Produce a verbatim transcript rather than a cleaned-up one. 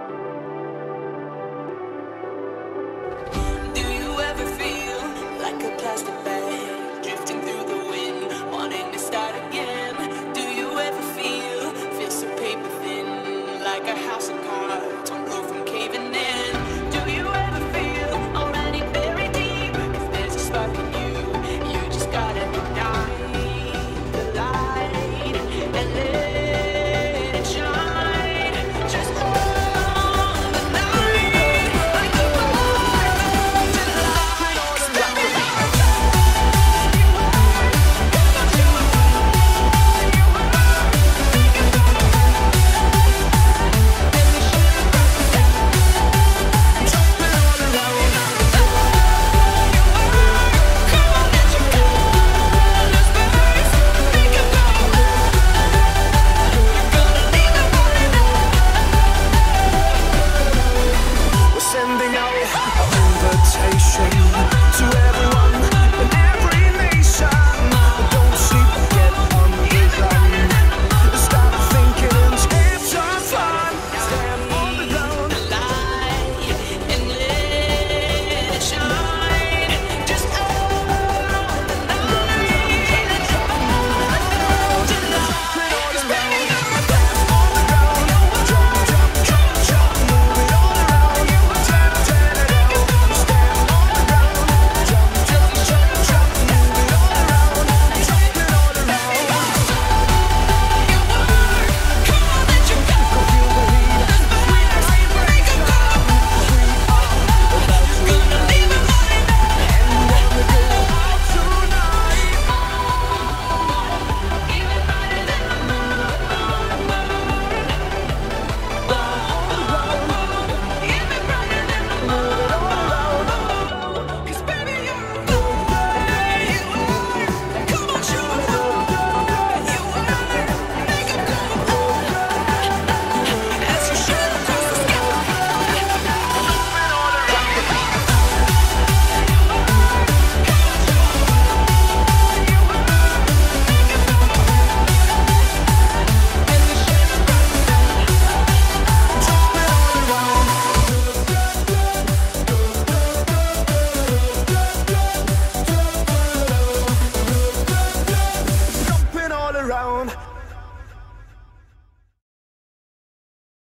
Do you ever feel like a plastic bag drifting through the wind, wanting to start again? Do you ever feel, feel so paper thin, like a house of